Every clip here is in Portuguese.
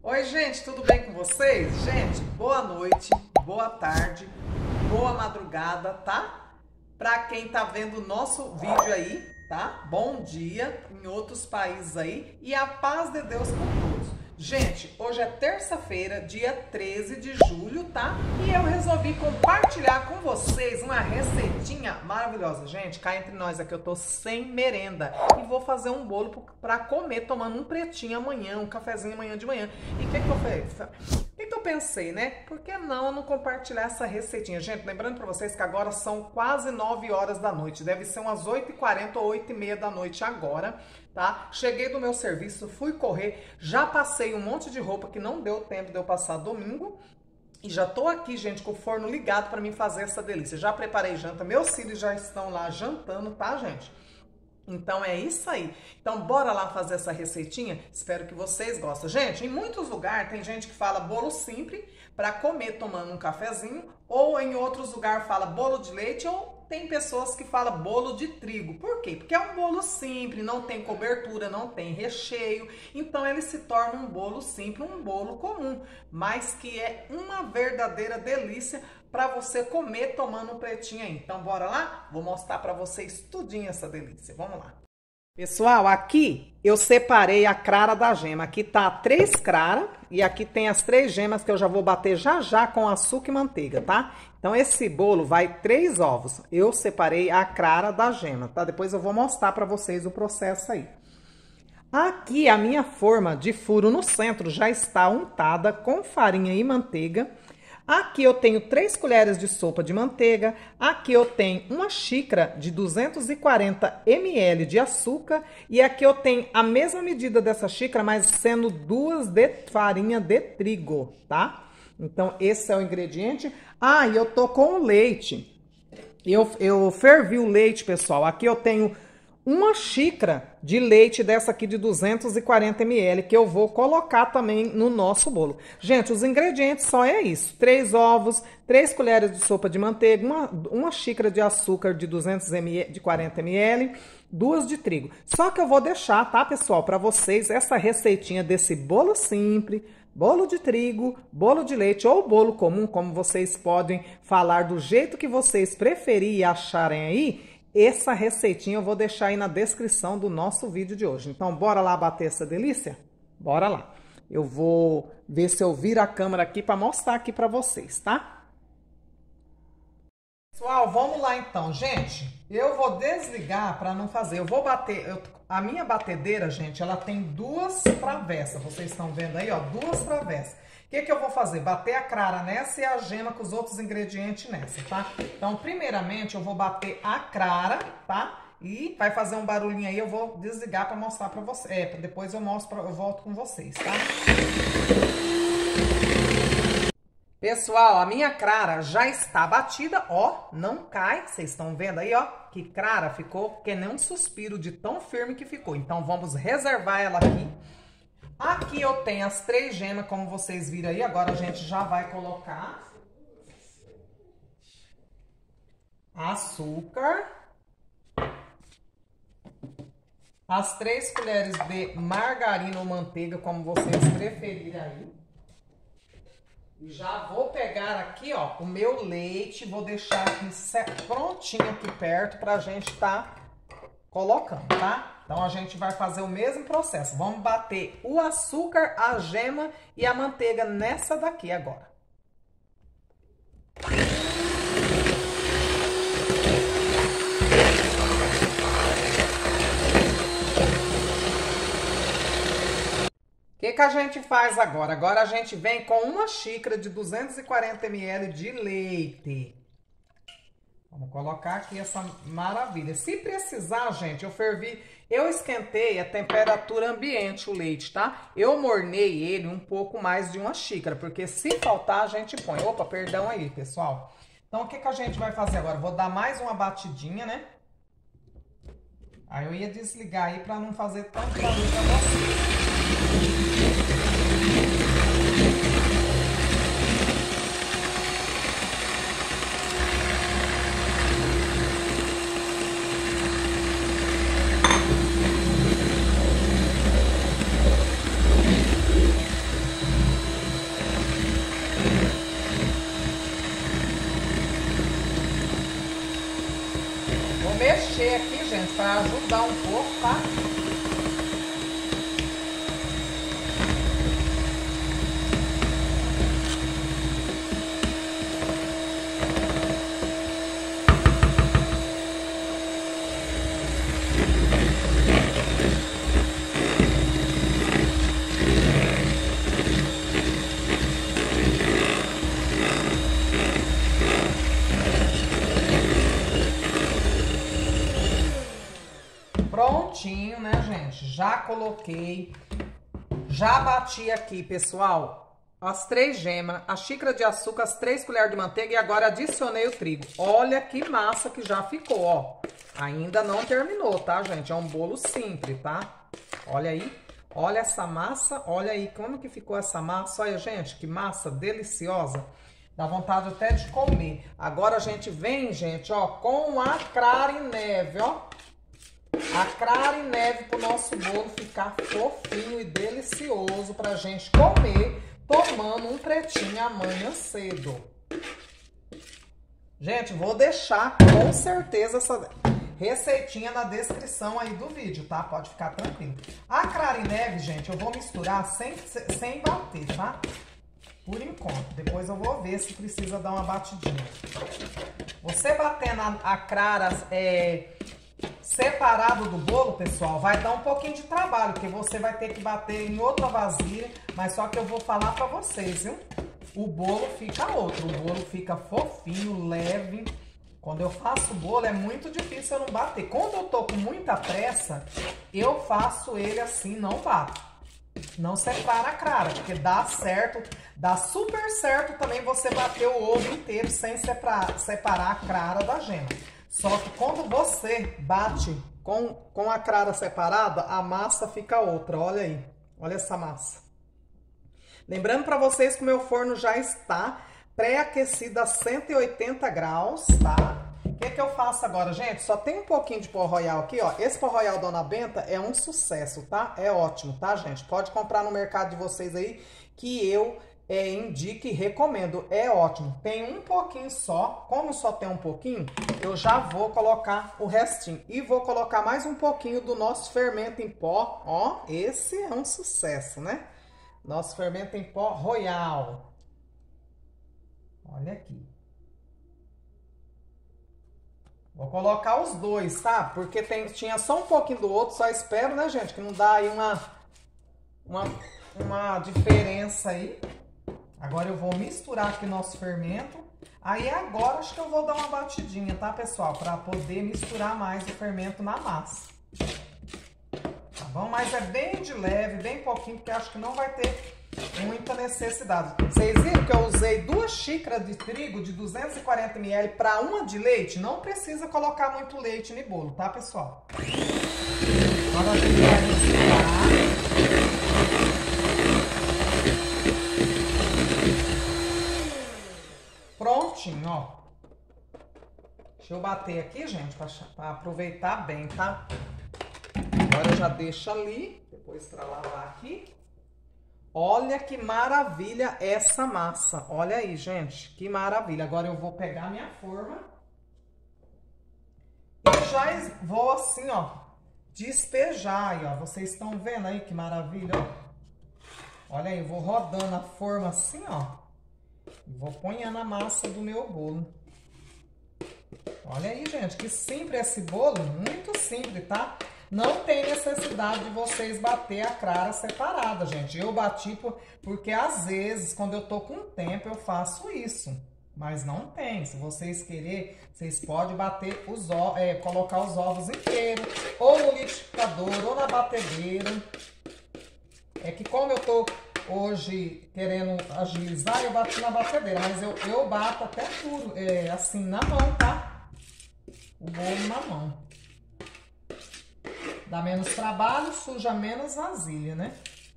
Oi, gente, tudo bem com vocês? Gente, boa noite, boa tarde, boa madrugada, tá? Pra quem tá vendo o nosso vídeo aí, tá? Bom dia em outros países aí e a paz de Deus com todos. Gente, hoje é terça-feira, dia 13 de julho, tá? E eu resolvi compartilhar com vocês uma receitinha maravilhosa. Gente, cá entre nós aqui eu tô sem merenda e vou fazer um bolo pra comer tomando um pretinho amanhã, um cafezinho amanhã de manhã. E o que que eu fiz? O que eu pensei, né? Por que não compartilhar essa receitinha? Gente, lembrando pra vocês que agora são quase 9 horas da noite. Deve ser umas 8h40 ou 8h30 da noite agora, tá? Cheguei do meu serviço, fui correr, já passei um monte de roupa que não deu tempo de eu passar domingo. E já tô aqui, gente, com o forno ligado pra mim fazer essa delícia. Já preparei janta, meus filhos já estão lá jantando, tá, gente? Então é isso aí. Então bora lá fazer essa receitinha? Espero que vocês gostem. Gente, em muitos lugares tem gente que fala bolo simples para comer tomando um cafezinho, ou em outros lugares fala bolo de leite, ou tem pessoas que falam bolo de trigo. Por quê? Porque é um bolo simples, não tem cobertura, não tem recheio, então ele se torna um bolo simples, um bolo comum, mas que é uma verdadeira delícia para você comer tomando um pretinho aí. Então bora lá? Vou mostrar para vocês tudinho essa delícia. Vamos lá. Pessoal, aqui eu separei a clara da gema. Aqui tá 3 claras e aqui tem as 3 gemas que eu já vou bater já com açúcar e manteiga, tá? Então esse bolo vai 3 ovos. Eu separei a clara da gema, tá? Depois eu vou mostrar para vocês o processo aí. Aqui a minha forma de furo no centro já está untada com farinha e manteiga. Aqui eu tenho 3 colheres de sopa de manteiga, aqui eu tenho uma xícara de 240 ml de açúcar e aqui eu tenho a mesma medida dessa xícara, mas sendo 2 de farinha de trigo, tá? Então esse é o ingrediente. Ah, e eu tô com o leite. Eu fervi o leite, pessoal. Aqui eu tenho uma xícara de leite dessa aqui de 240 ml que eu vou colocar também no nosso bolo. Gente, os ingredientes só é isso. 3 ovos, 3 colheres de sopa de manteiga, uma xícara de açúcar de 240 ml, 2 de trigo. Só que eu vou deixar, tá, pessoal, para vocês essa receitinha desse bolo simples, bolo de trigo, bolo de leite ou bolo comum, como vocês podem falar do jeito que vocês preferirem e acharem aí. Essa receitinha eu vou deixar aí na descrição do nosso vídeo de hoje. Então, bora lá bater essa delícia? Bora lá. Eu vou ver se eu viro a câmera aqui para mostrar aqui para vocês, tá? Pessoal, vamos lá então, gente. Eu vou desligar para não fazer. Eu vou bater... a minha batedeira, gente, ela tem 2 travessas. Vocês estão vendo aí, ó, 2 travessas. O que eu vou fazer? Bater a clara nessa e a gema com os outros ingredientes nessa, tá? Então, primeiramente, eu vou bater a clara, tá? E vai fazer um barulhinho aí, eu vou desligar para mostrar para vocês. Depois eu mostro, eu volto com vocês, tá? Pessoal, a minha clara já está batida, ó, não cai. Vocês estão vendo aí, ó, que clara ficou, que nem um suspiro de tão firme que ficou. Então, vamos reservar ela aqui. Aqui eu tenho as 3 gemas, como vocês viram aí. Agora a gente já vai colocar açúcar, as 3 colheres de margarina ou manteiga, como vocês preferirem aí. E já vou pegar aqui, ó, o meu leite, vou deixar aqui prontinho aqui perto pra gente tá colocando, tá? Então, a gente vai fazer o mesmo processo. Vamos bater o açúcar, a gema e a manteiga nessa daqui agora. O que a gente faz agora? Agora a gente vem com uma xícara de 240 ml de leite. Vamos colocar aqui essa maravilha. Se precisar, gente, eu esquentei a temperatura ambiente o leite, tá? Eu mornei ele um pouco mais de uma xícara, porque se faltar a gente põe. Opa, perdão aí, pessoal. Então, o que a gente vai fazer agora? Vou dar mais uma batidinha, né? Aí eu ia desligar aí pra não fazer tanto barulho pra vocês. Vou mexer aqui, gente, para ajudar um pouco, tá? Prontinho, né, gente? Já coloquei, já bati aqui, pessoal, as 3 gemas, a xícara de açúcar, as 3 colheres de manteiga e agora adicionei o trigo. Olha que massa que já ficou, ó. Ainda não terminou, tá, gente? É um bolo simples, tá? Olha aí, olha essa massa, olha aí como que ficou essa massa. Olha, gente, que massa deliciosa. Dá vontade até de comer. Agora a gente vem, gente, ó, com a clara em neve, ó. A clara em neve pro nosso bolo ficar fofinho e delicioso pra gente comer tomando um pretinho amanhã cedo. Gente, vou deixar com certeza essa receitinha na descrição aí do vídeo, tá? Pode ficar tranquilo. A clara em neve, gente, eu vou misturar sem bater, tá? Por enquanto. Depois eu vou ver se precisa dar uma batidinha. Você batendo a clara separado do bolo, pessoal, vai dar um pouquinho de trabalho, porque você vai ter que bater em outra vasilha, mas só que eu vou falar pra vocês, viu? O bolo fica outro, o bolo fica fofinho, leve. Quando eu faço o bolo é muito difícil eu não bater. Quando eu tô com muita pressa, eu faço ele assim, não bato. Não separa a clara, porque dá certo, dá super certo também você bater o ovo inteiro sem separar a clara da gema. Só que quando você bate com a clara separada, a massa fica outra. Olha aí, olha essa massa. Lembrando para vocês que o meu forno já está pré-aquecido a 180 graus, tá? O que eu faço agora, gente? Só tem um pouquinho de pó royal aqui, ó. Esse pó royal Dona Benta é um sucesso, tá? É ótimo, tá, gente? Pode comprar no mercado de vocês aí, que eu indico e recomendo. É ótimo. Tem um pouquinho só. Como só tem um pouquinho, eu já vou colocar o restinho. E vou colocar mais um pouquinho do nosso fermento em pó. Ó, esse é um sucesso, né? Nosso fermento em pó royal. Olha aqui. Vou colocar os dois, tá? Porque tinha só um pouquinho do outro. Só espero, né, gente? Que não dá aí uma diferença aí. Agora eu vou misturar aqui nosso fermento. Aí agora acho que eu vou dar uma batidinha, tá, pessoal? Pra poder misturar mais o fermento na massa. Tá bom? Mas é bem de leve, bem pouquinho, porque acho que não vai ter muita necessidade. Vocês viram que eu usei 2 xícaras de trigo de 240 ml para 1 de leite? Não precisa colocar muito leite no bolo, tá, pessoal? Agora a gente vai misturar. Prontinho, ó. Deixa eu bater aqui, gente, para aproveitar bem, tá? Agora eu já deixo ali, depois para lavar aqui. Olha que maravilha essa massa. Olha aí, gente, que maravilha. Agora eu vou pegar minha forma e já vou assim, ó, despejar aí, ó. Vocês estão vendo aí que maravilha, ó. Olha aí, eu vou rodando a forma assim, ó. Vou ponhando a massa do meu bolo. Olha aí, gente, que simples esse bolo. Muito simples, tá? Não tem necessidade de vocês bater a clara separada, gente. Eu bati porque às vezes, quando eu tô com tempo, eu faço isso. Mas não tem. Se vocês querem, vocês podem bater colocar os ovos inteiros, ou no liquidificador, ou na batedeira. É que como eu tô hoje querendo agilizar, eu bati na batedeira, mas eu bato até tudo, assim, na mão, tá? O bolo na mão. Dá menos trabalho, suja menos vasilha, né?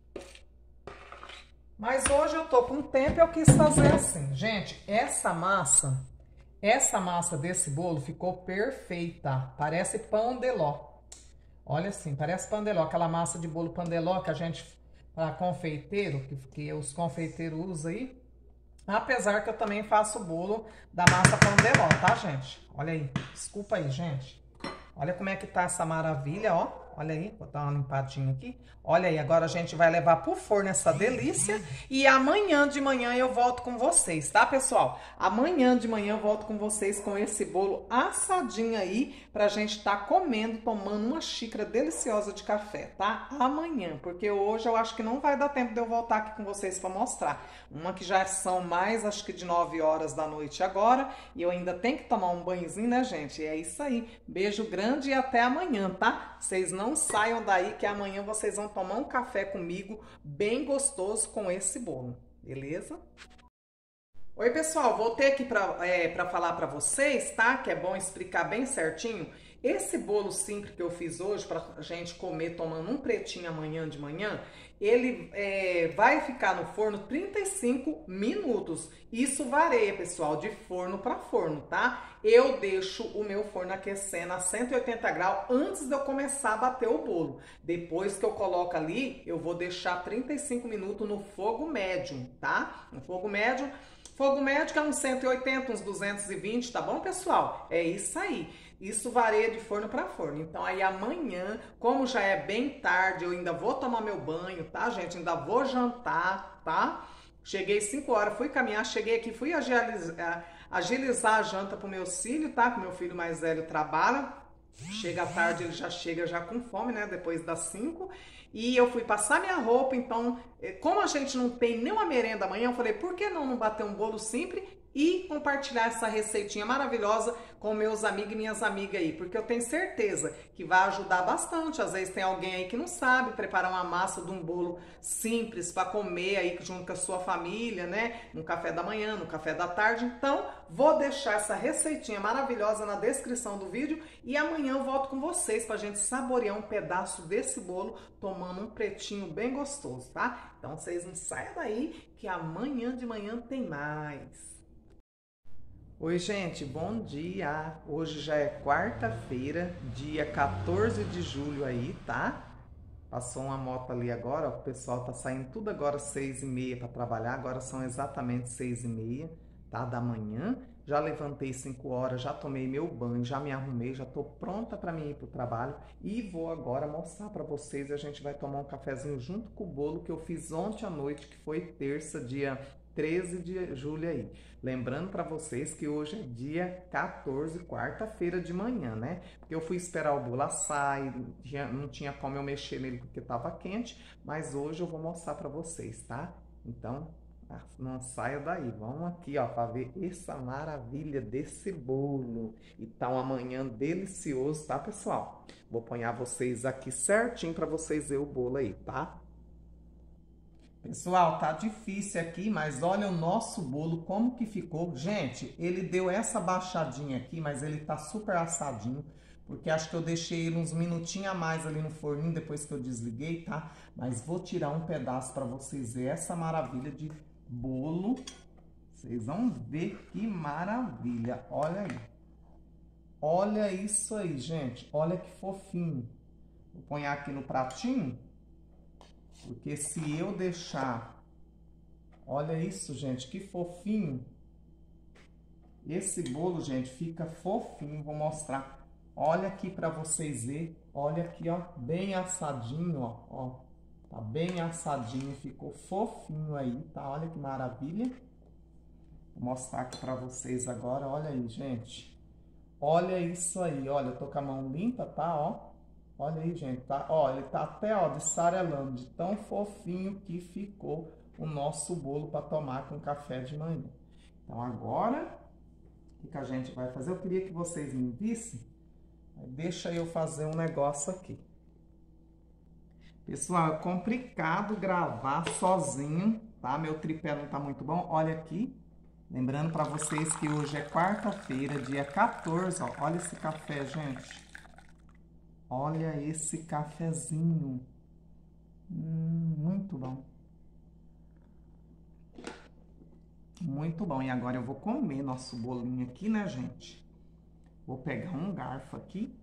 Mas hoje eu tô com tempo e eu quis fazer assim. Gente, essa massa desse bolo ficou perfeita. Parece pão de ló. Olha assim, parece pão de ló. Aquela massa de bolo pão de ló que a gente, para confeiteiro, que os confeiteiros usam aí. Apesar que eu também faço bolo da massa pão de ló, tá, gente? Olha aí. Desculpa aí, gente. Olha como é que tá essa maravilha, ó. Olha aí, vou dar uma limpadinha aqui. Olha aí, agora a gente vai levar pro forno essa delícia. E amanhã de manhã eu volto com vocês, tá, pessoal? Amanhã de manhã eu volto com vocês com esse bolo assadinho aí pra gente tá comendo, tomando uma xícara deliciosa de café, tá? Amanhã, porque hoje eu acho que não vai dar tempo de eu voltar aqui com vocês pra mostrar. Uma que já são mais, acho que de 9 horas da noite agora. E eu ainda tenho que tomar um banhozinho, né, gente? E é isso aí. Beijo grande e até amanhã, tá? Vocês não saiam daí que amanhã vocês vão tomar um café comigo bem gostoso com esse bolo, beleza? Oi, pessoal, voltei aqui para falar para vocês, tá? Que é bom explicar bem certinho. Esse bolo simples que eu fiz hoje para a gente comer tomando um pretinho amanhã de manhã, ele vai ficar no forno 35 minutos. Isso varia, pessoal, de forno para forno, tá? Eu deixo o meu forno aquecendo a 180 graus antes de eu começar a bater o bolo. Depois que eu coloco ali, eu vou deixar 35 minutos no fogo médio, tá? No fogo médio. Fogo médio é uns 180, uns 220, tá bom, pessoal? É isso aí. Isso varia de forno para forno. Então aí amanhã, como já é bem tarde, eu ainda vou tomar meu banho, tá, gente? Ainda vou jantar, tá? Cheguei 5 horas, fui caminhar, cheguei aqui, fui agilizar a janta pro meu filho, tá? Que meu filho mais velho trabalha. Chega à tarde, ele já chega já com fome, né? Depois das 5. E eu fui passar minha roupa, então, como a gente não tem nenhuma merenda amanhã, eu falei, por que não bater um bolo simples e compartilhar essa receitinha maravilhosa com meus amigos e minhas amigas aí, porque eu tenho certeza que vai ajudar bastante. Às vezes tem alguém aí que não sabe preparar uma massa de um bolo simples para comer aí junto com a sua família, né? No café da manhã, no café da tarde. Então, vou deixar essa receitinha maravilhosa na descrição do vídeo e amanhã eu volto com vocês pra gente saborear um pedaço desse bolo tomando um pretinho bem gostoso, tá? Então, vocês não saiam daí que amanhã de manhã tem mais. Oi, gente, bom dia! Hoje já é quarta-feira, dia 14 de julho aí, tá? Passou uma moto ali agora, ó, o pessoal tá saindo tudo agora 6h30 para trabalhar, agora são exatamente 6h30, tá? Da manhã. Já levantei 5 horas, já tomei meu banho, já me arrumei, já tô pronta para mim ir pro trabalho e vou agora mostrar para vocês e a gente vai tomar um cafezinho junto com o bolo que eu fiz ontem à noite, que foi terça, dia 13 de julho aí. Lembrando para vocês que hoje é dia 14, quarta-feira de manhã, né? Porque eu fui esperar o bolo assar e não tinha como eu mexer nele porque estava quente, mas hoje eu vou mostrar para vocês, tá? Então, não saia daí. Vamos aqui, ó, para ver essa maravilha desse bolo. E tá um amanhã delicioso, tá, pessoal? Vou apanhar vocês aqui certinho para vocês verem o bolo aí, tá? Pessoal, tá difícil aqui, mas olha o nosso bolo, como que ficou. Gente, ele deu essa baixadinha aqui, mas ele tá super assadinho, porque acho que eu deixei ele uns minutinhos a mais ali no forninho depois que eu desliguei, tá? Mas vou tirar um pedaço para vocês verem essa maravilha de bolo. Vocês vão ver que maravilha, olha aí. Olha isso aí, gente, olha que fofinho. Vou pôr aqui no pratinho. Porque se eu deixar... Olha isso, gente, que fofinho. Esse bolo, gente, fica fofinho. Vou mostrar. Olha aqui pra vocês verem. Olha aqui, ó, bem assadinho, ó. Tá bem assadinho, ficou fofinho aí, tá? Olha que maravilha. Vou mostrar aqui pra vocês agora. Olha aí, gente. Olha isso aí, olha, eu tô com a mão limpa, tá, ó. Olha aí, gente, tá? Ó, ele tá até, ó, desfarelando de tão fofinho que ficou o nosso bolo para tomar com café de manhã. Então, agora, o que a gente vai fazer? Eu queria que vocês me vissem. Deixa eu fazer um negócio aqui. Pessoal, é complicado gravar sozinho, tá? Meu tripé não tá muito bom. Olha aqui. Lembrando para vocês que hoje é quarta-feira, dia 14, ó. Olha esse café, gente. Olha esse cafezinho. Muito bom. Muito bom. E agora eu vou comer nosso bolinho aqui, né, gente? Vou pegar um garfo aqui.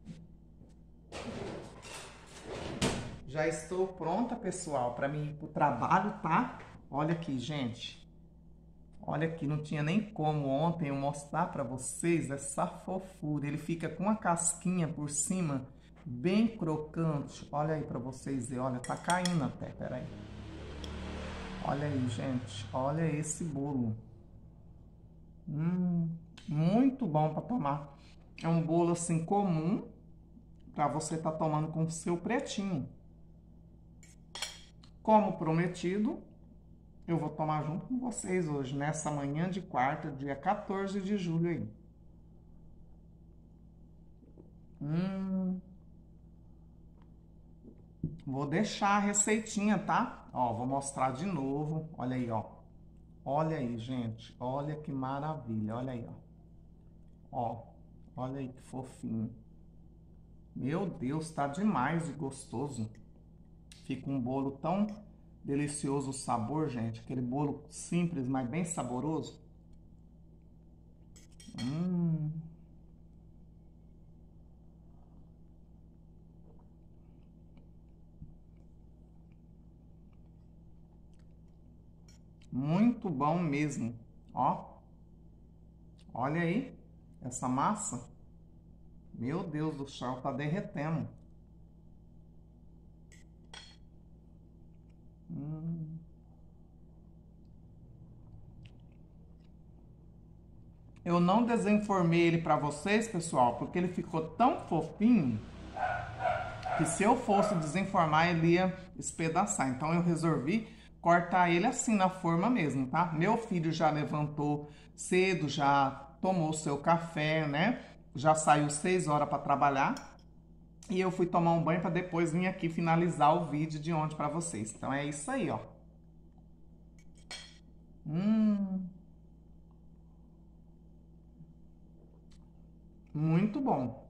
Já estou pronta, pessoal, para mim ir pro trabalho, tá? Olha aqui, gente. Olha aqui, não tinha nem como ontem eu mostrar para vocês essa fofura. Ele fica com a casquinha por cima, bem crocante. Olha aí para vocês verem, olha, tá caindo até, peraí. Olha aí, gente, olha esse bolo. Muito bom para tomar. É um bolo assim comum para você estar tomando com o seu pretinho. Como prometido, eu vou tomar junto com vocês hoje, nessa manhã de quarta, dia 14 de julho aí. Vou deixar a receitinha, tá? Ó, vou mostrar de novo. Olha aí, ó. Olha aí, gente. Olha que maravilha. Olha aí, ó. Ó, olha aí que fofinho. Meu Deus, tá demais de gostoso. Fica um bolo tão delicioso o sabor, gente. Aquele bolo simples, mas bem saboroso. Muito bom mesmo. Ó, olha aí essa massa. Meu Deus do céu, tá derretendo. Eu não desenformei ele para vocês, pessoal, porque ele ficou tão fofinho que se eu fosse desenformar, ele ia espedaçar. Então eu resolvi cortar ele assim na forma mesmo, tá? Meu filho já levantou cedo, já tomou seu café, né? Já saiu 6 horas para trabalhar. E eu fui tomar um banho para depois vir aqui finalizar o vídeo de ontem para vocês. Então é isso aí, ó. Muito bom.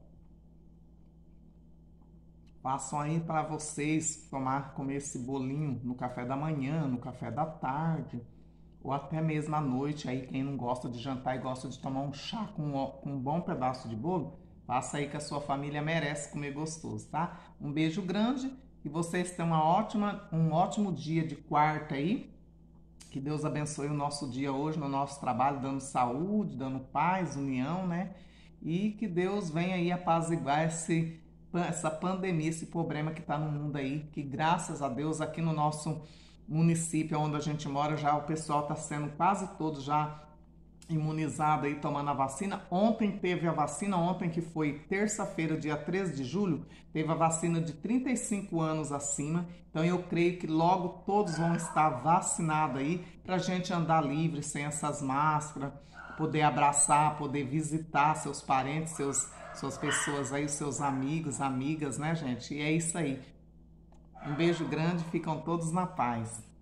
Façam aí para vocês comer esse bolinho no café da manhã, no café da tarde, ou até mesmo à noite. Aí quem não gosta de jantar e gosta de tomar um chá com um bom pedaço de bolo, faça aí que a sua família merece comer gostoso, tá? Um beijo grande e vocês tenham um ótimo dia de quarta aí. Que Deus abençoe o nosso dia hoje no nosso trabalho, dando saúde, dando paz, união, né? E que Deus venha aí apaziguar essa pandemia, esse problema que está no mundo aí, que graças a Deus aqui no nosso município onde a gente mora, já o pessoal está sendo quase todos já imunizado aí, tomando a vacina. Ontem teve a vacina, ontem que foi terça-feira, dia 13 de julho, teve a vacina de 35 anos acima. Então eu creio que logo todos vão estar vacinados aí, pra gente andar livre, sem essas máscaras, poder abraçar, poder visitar seus parentes, suas pessoas aí, os seus amigos, amigas, né, gente? E é isso aí. Um beijo grande, ficam todos na paz.